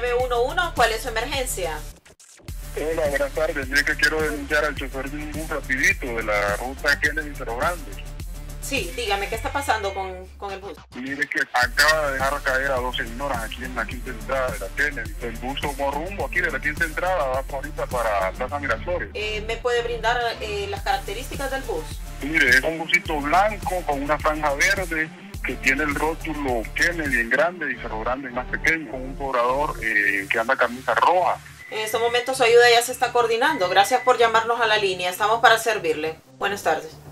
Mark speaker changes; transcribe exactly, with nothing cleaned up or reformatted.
Speaker 1: nueve uno uno, ¿cuál es su emergencia?
Speaker 2: Hola, buenas tardes. Mire que quiero denunciar al chofer de un bus rapidito de la ruta Kennedy Cerro Grande.
Speaker 1: Sí, dígame, ¿qué está pasando con, con el bus?
Speaker 2: Mire que acaba de dejar caer a dos señoras aquí en la quinta entrada de la Kennedy. El bus tomó rumbo aquí de la quinta entrada, va por ahorita para Plaza Miraflores.
Speaker 1: Eh, ¿Me puede brindar eh, las características del bus?
Speaker 2: Mire, es un busito blanco con una franja verde que tiene el rótulo Kennedy en grande y Cerro Grande en más pequeño, con un cobrador eh, que anda camisa roja.
Speaker 1: En estos momentos su ayuda ya se está coordinando. Gracias por llamarnos a la línea. Estamos para servirle. Buenas tardes.